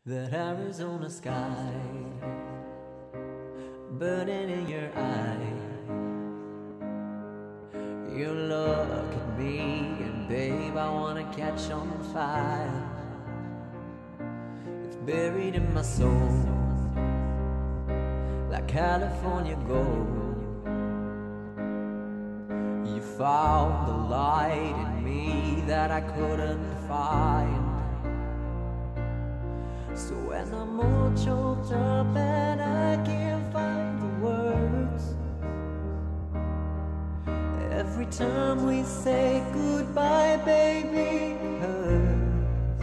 That Arizona sky burning in your eye. You look at me and babe, I wanna catch on fire. It's buried in my soul like California gold. You found the light in me that I couldn't find. So when I'm all choked up and I can't find the words, every time we say goodbye, baby, it hurts.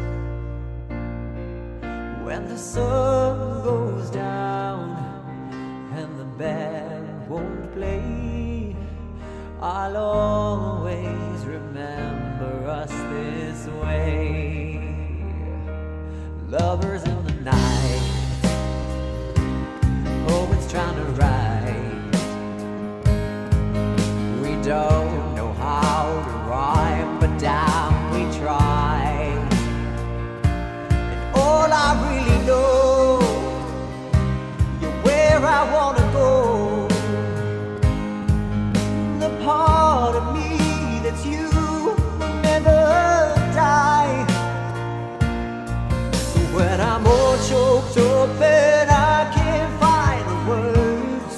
When the sun goes down and the band won't play, I'll always remember us this way. Lovers in the night, poets trying to write. We don't know how to rhyme, but damn, we try. And all I really know, you're where I wanna go. The part of me that's you will never die. When I'm all choked up and I can't find the words,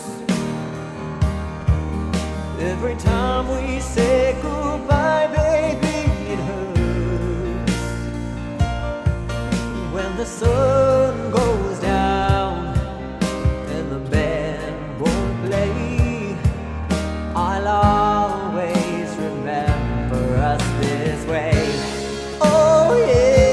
every time we say goodbye, baby, it hurts. When the sun goes down and the band won't play, I'll always remember us this way. Oh yeah,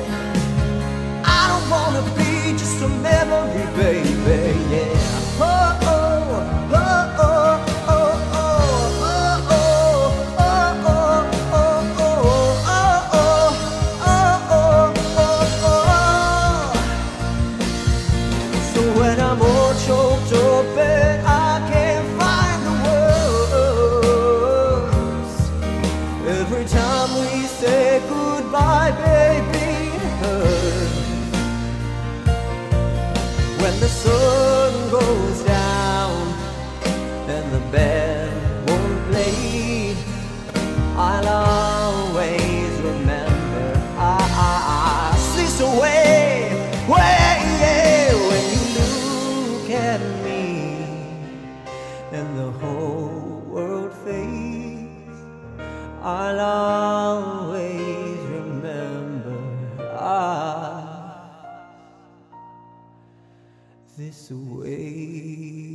just a memory, baby, yeah. Oh, oh, oh, oh, oh, oh, oh, oh, oh, oh, oh, oh, oh. So when I'm all choked up and I can't find the words, every time we say goodbye, baby, it hurts. When the sun goes down and the band won't play, I'll always remember I slips away, yeah, when you look at me and the whole world fades, I'll always remember this way.